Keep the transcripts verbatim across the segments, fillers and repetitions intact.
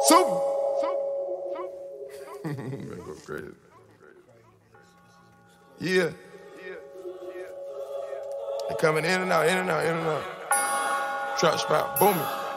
Super. Go crazy. Yeah. They coming in and out, in and out, in and out. Trap spot, booming.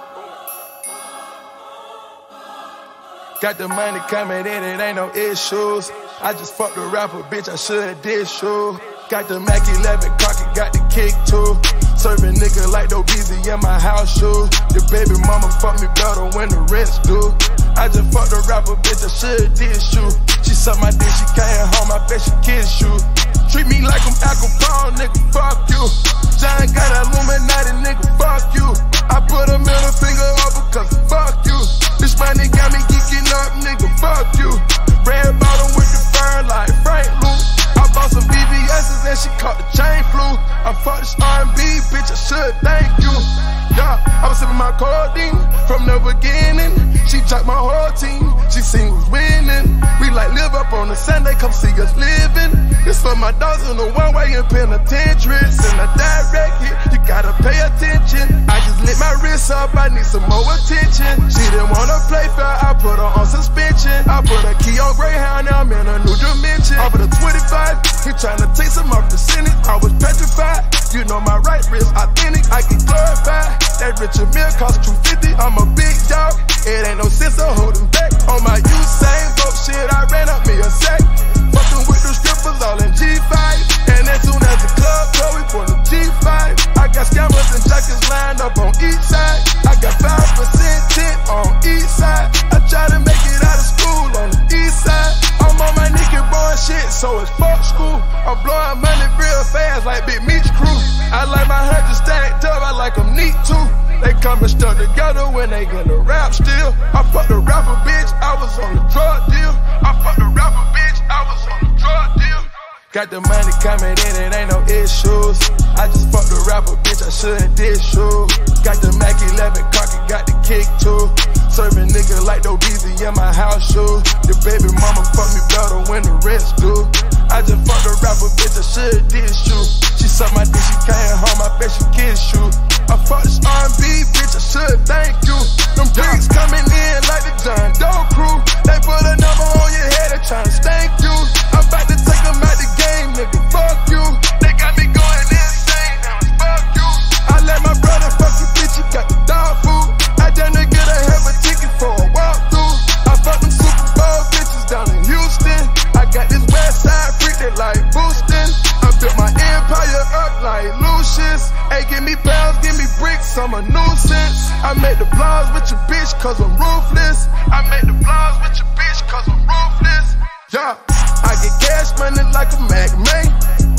Got the money coming in, it ain't no issues. I just fucked a rapper, bitch, I should did shoe. Got the Mac eleven cocky, got the kick too. Serving nigga like Doughbeezy in my house shoes. The baby mama fuck me better when the rest do. I just fucked a rapper, bitch, I should did shoe. She sucked my dick, she came home, I bet she kiss you. Treat me like I'm Al Capone, nigga, fuck you. John got illuminati, nigga, fuck you. I put a middle finger up because fuck you. This money got me geeking up, nigga, fuck you. Red bottom with the fur like Frank Luc. I bought some B B S's and she caught the chain flu. I fucked this R and B, bitch, I should thank you. Yeah, I was sipping my codeine from the beginning. She dropped my whole team, she seen was winning. We like live up on a Sunday, come see us living. This for my dogs in the one way in penitentiary. Send a direct hit, you gotta pay attention. I just lit my wrist up, I need some more attention. She didn't wanna play fair, I put her on suspension. I put a key on Greyhound, now I'm in a new dimension. Over the twenty-five, he tryna take some off the sentence. I was petrified, you know my right wrist authentic, I get glorified. That Richard Mill cost two fifty, I'm a big dog. It ain't no sense of holding back. On my Usain Bolt shit, I ran up me a sack. Fucking with the strippers all in G five. And as soon as the club go, we put a G five. I got scammers and jackets lined up on each side. I got five percent tint on each side. I try to make it out of school on the east side. I'm on my Nicky boy shit, so it's fuck school. I'm blowing money real fast like Big Meech crew. I like my hundred stacked up, I like them neat too. They coming stuck together when they gonna rap still. I fucked a rapper, bitch, I was on the drug deal. I fucked a rapper, bitch, I was on the drug deal. Got the money coming in, it ain't no issues. I just fucked a rapper, bitch, I shouldn't dish shoe. Got the Mac eleven cocky, got the kick too. Serving nigga like Doughbeezy in my house shoes. The baby mama fuck me better when the rest do. I just fucked a rapper, bitch, I should dish you. She sucked my dick, she came home, I bet she kiss you. I fucked this R and B, bitch, I should thank you. Them bricks coming in like the John Doe crew. They put a number on your head, they tryna stank you. I'm about to take them out the game, nigga, fuck you. They got me going insane, now it's fuck you. I let my brother fuck you, bitch, you got the dog food. I done to get a hell of a ticket for a walkthrough. I fucked them Super Bowl bitches down in Houston. I got this west side freak that like boosting. I built my empire up like Lucius. Hey, give me pounds, give me bricks, I'm a nuisance. I made the blogs with your bitch cause I'm ruthless. I made the blogs with your bitch cause I'm ruthless. Yeah, I get cash money like a Mac man.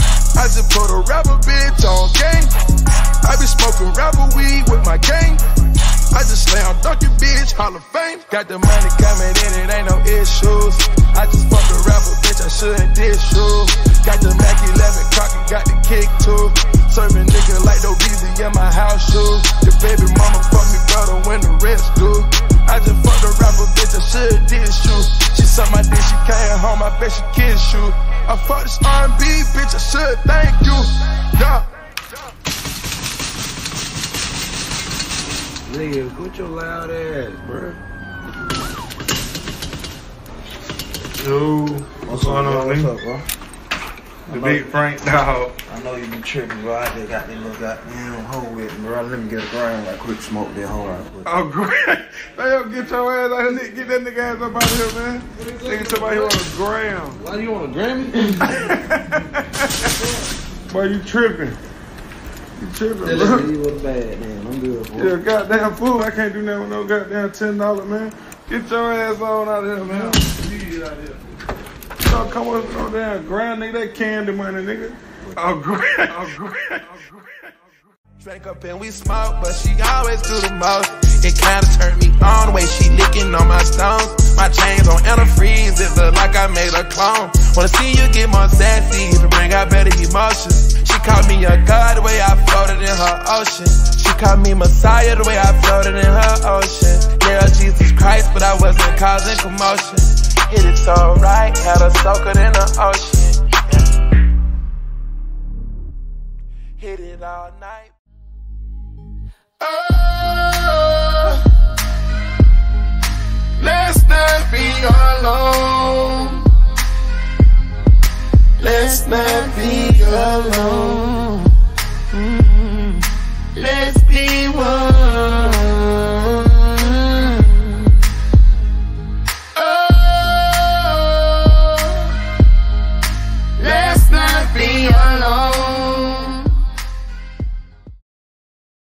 I just put a rapper bitch on game. I be smoking rapper weed with my gang. I just slam Dunkin' bitch, Hall of Fame. Got the money coming in, it ain't no issues. I just fucked a rapper, bitch, I shouldn't dish shoe. Got the Mac eleven cocky, got the kick too. Serving nigga like Doughbeezy in my house shoes. The baby mama fuck me better when the rest do. I just fucked a rapper, bitch, I should dish you. She sucked my dick, she came home, I bet she kiss you. I fucked this R and B, bitch, I should thank you. Yeah. Nigga, put your loud ass, bro. Yo, what's going on, What's nigga? up, bro? The big Frank dog. I know you been tripping, bro. I just got this little goddamn hoe with me, bro. Let me get a grind right quick, smoke that hoe right quick. Oh, great. Man, get your ass out here. Get that nigga ass up out of here, man. Nigga, somebody here on the ground. Why you on a Grammy? Boy, you tripping. You tripping, That bro. nigga, you was bad, man. I'm good, boy. Yeah, goddamn fool. I can't do nothing with no goddamn ten dollars, man. Get your ass on out of here, man. Get out of here. Don't come up with no damn grind, nigga. That candy money, nigga. Oh, great. Oh, great. Oh, great. Drank up and we smoke, but she always do the most. It kinda turned me on the way she licking on my stones. My chains on antifreeze, it look like I made a clone. Wanna see you get more sassy to bring out better emotions. She called me a god the way I floated in her ocean. She called me Messiah the way I floated in her ocean. Yeah, Jesus Christ, but I wasn't causing commotion. Hit it so right, had her soaker in the ocean. Yeah. Hit it all night. Oh, let's not be alone. Mm-hmm. Let's be one.